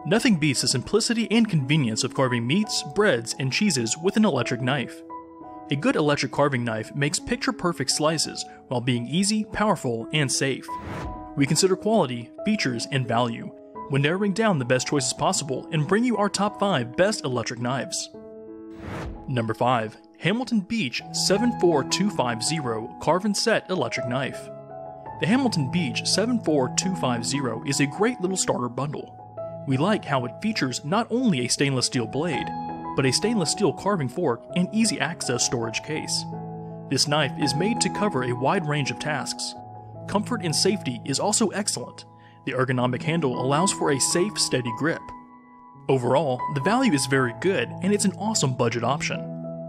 Nothing beats the simplicity and convenience of carving meats, breads, and cheeses with an electric knife. A good electric carving knife makes picture-perfect slices while being easy, powerful, and safe. We consider quality, features, and value when narrowing down the best choices possible and bring you our top 5 best electric knives. Number 5. Hamilton Beach 74250 Carve and Set Electric Knife. The Hamilton Beach 74250 is a great little starter bundle. We like how it features not only a stainless steel blade, but a stainless steel carving fork and easy access storage case. This knife is made to cover a wide range of tasks. Comfort and safety is also excellent. The ergonomic handle allows for a safe, steady grip. Overall, the value is very good and it's an awesome budget option.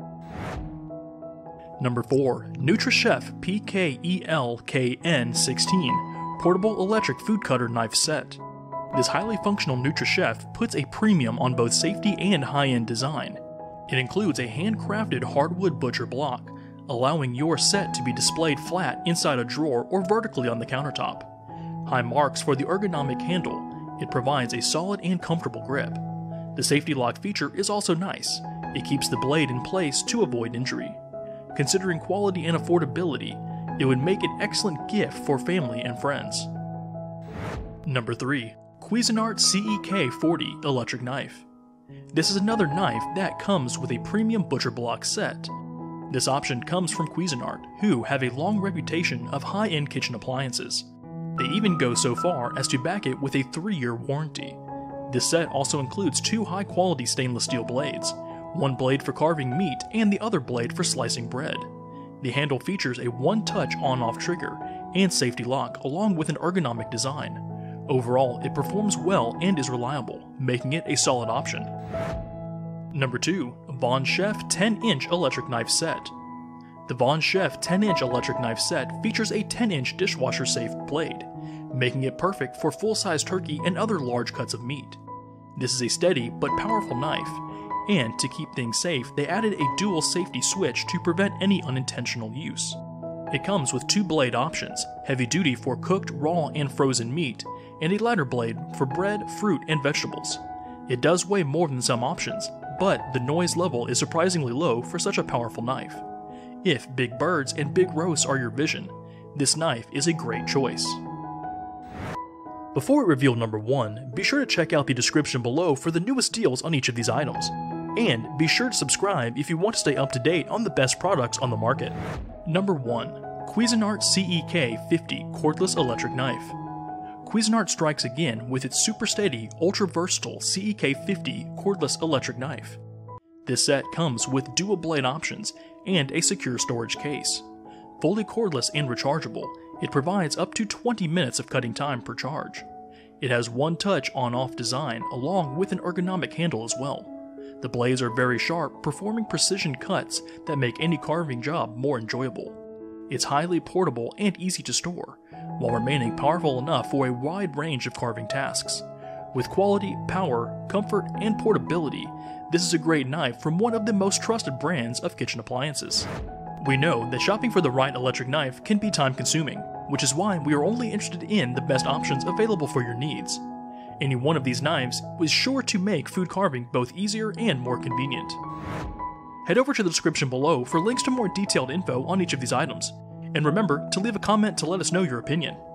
Number 4. Nutrichef PKELKN16 Portable Electric Food Cutter Knife Set. This highly functional Nutrichef puts a premium on both safety and high-end design. It includes a handcrafted hardwood butcher block, allowing your set to be displayed flat inside a drawer or vertically on the countertop. High marks for the ergonomic handle, it provides a solid and comfortable grip. The safety lock feature is also nice. It keeps the blade in place to avoid injury. Considering quality and affordability, it would make an excellent gift for family and friends. Number 3. Cuisinart CEK40 Electric Knife. This is another knife that comes with a premium butcher block set. This option comes from Cuisinart, who have a long reputation of high-end kitchen appliances. They even go so far as to back it with a 3-year warranty. This set also includes 2 high-quality stainless steel blades, one blade for carving meat and the other blade for slicing bread. The handle features a one-touch on-off trigger and safety lock along with an ergonomic design. Overall, it performs well and is reliable, making it a solid option. Number 2. VonShef 10-inch Electric Knife Set. The VonShef 10-inch electric knife set features a 10-inch dishwasher-safe blade, making it perfect for full-size turkey and other large cuts of meat. This is a steady but powerful knife, and to keep things safe, they added a dual safety switch to prevent any unintentional use. It comes with 2 blade options, heavy-duty for cooked, raw, and frozen meat, and a lighter blade for bread, fruit, and vegetables. It does weigh more than some options, but the noise level is surprisingly low for such a powerful knife. If big birds and big roasts are your vision, this knife is a great choice. Before we reveal number 1, be sure to check out the description below for the newest deals on each of these items. And be sure to subscribe if you want to stay up to date on the best products on the market. Number 1. Cuisinart CEK50 Cordless Electric Knife. Cuisinart strikes again with its super steady, ultra versatile CEK50 cordless electric knife. This set comes with dual blade options and a secure storage case. Fully cordless and rechargeable, it provides up to 20 minutes of cutting time per charge. It has one-touch on-off design along with an ergonomic handle as well. The blades are very sharp, performing precision cuts that make any carving job more enjoyable. It's highly portable and easy to store, while remaining powerful enough for a wide range of carving tasks. With quality, power, comfort, and portability, this is a great knife from one of the most trusted brands of kitchen appliances. We know that shopping for the right electric knife can be time-consuming, which is why we are only interested in the best options available for your needs. Any one of these knives is sure to make food carving both easier and more convenient. Head over to the description below for links to more detailed info on each of these items, and remember to leave a comment to let us know your opinion.